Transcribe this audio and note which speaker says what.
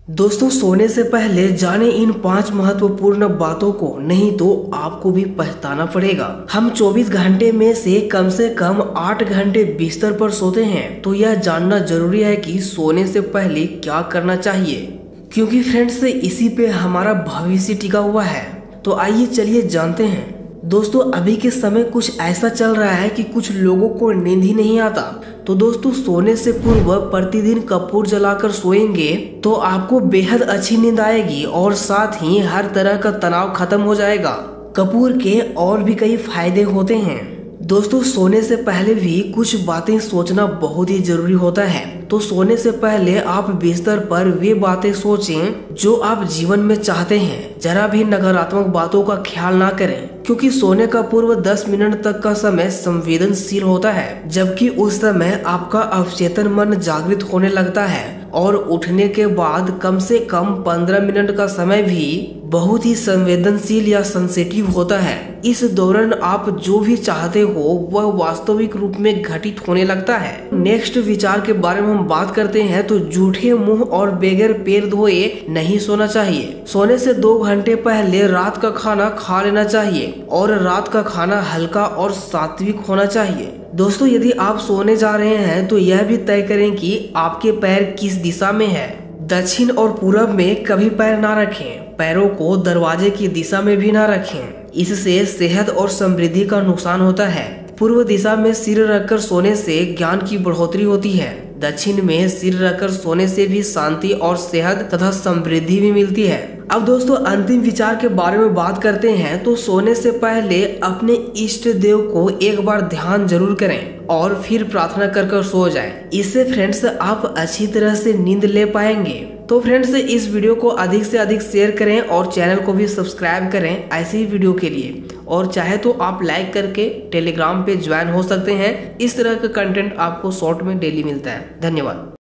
Speaker 1: दोस्तों, सोने से पहले जाने इन 5 महत्वपूर्ण बातों को, नहीं तो आपको भी पछताना पड़ेगा। हम 24 घंटे में से कम 8 घंटे बिस्तर पर सोते हैं, तो यह जानना जरूरी है कि सोने से पहले क्या करना चाहिए, क्योंकि फ्रेंड्स इसी पे हमारा भविष्य टिका हुआ है। तो आइए चलिए जानते हैं। दोस्तों, अभी के समय कुछ ऐसा चल रहा है कि कुछ लोगों को नींद ही नहीं आता। तो दोस्तों, सोने से पूर्व प्रतिदिन कपूर जलाकर सोएंगे तो आपको बेहद अच्छी नींद आएगी और साथ ही हर तरह का तनाव खत्म हो जाएगा। कपूर के और भी कई फायदे होते हैं। दोस्तों, सोने से पहले भी कुछ बातें सोचना बहुत ही जरूरी होता है। तो सोने से पहले आप बिस्तर पर वे बातें सोचें जो आप जीवन में चाहते हैं। जरा भी नकारात्मक बातों का ख्याल ना करें, क्योंकि सोने का पूर्व 10 मिनट तक का समय संवेदनशील होता है, जबकि उस समय आपका अवचेतन मन जागृत होने लगता है और उठने के बाद कम से कम 15 मिनट का समय भी बहुत ही संवेदनशील या सेंसिटिव होता है। इस दौरान आप जो भी चाहते हो वह वास्तविक रूप में घटित होने लगता है। नेक्स्ट विचार के बारे में हम बात करते हैं। तो जूठे मुंह और बगैर पैर धोए नहीं सोना चाहिए। सोने से 2 घंटे पहले रात का खाना खा लेना चाहिए और रात का खाना हल्का और सात्विक होना चाहिए। दोस्तों, यदि आप सोने जा रहे हैं तो यह भी तय करें कि आपके पैर किस दिशा में है। दक्षिण और पूरब में कभी पैर ना रखें। पैरों को दरवाजे की दिशा में भी ना रखें, इससे सेहत और समृद्धि का नुकसान होता है। पूर्व दिशा में सिर रखकर सोने से ज्ञान की बढ़ोतरी होती है। दक्षिण में सिर रखकर सोने से भी शांति और सेहत तथा समृद्धि भी मिलती है। अब दोस्तों, अंतिम विचार के बारे में बात करते हैं। तो सोने से पहले अपने इष्ट देव को एक बार ध्यान जरूर करें और फिर प्रार्थना कर सो जाएं। इससे फ्रेंड्स आप अच्छी तरह से नींद ले पाएंगे। तो फ्रेंड्स, इस वीडियो को अधिक से अधिक शेयर करें और चैनल को भी सब्सक्राइब करें ऐसी ही वीडियो के लिए। और चाहे तो आप लाइक करके टेलीग्राम पे ज्वाइन हो सकते हैं। इस तरह का कंटेंट आपको शॉर्ट में डेली मिलता है। धन्यवाद।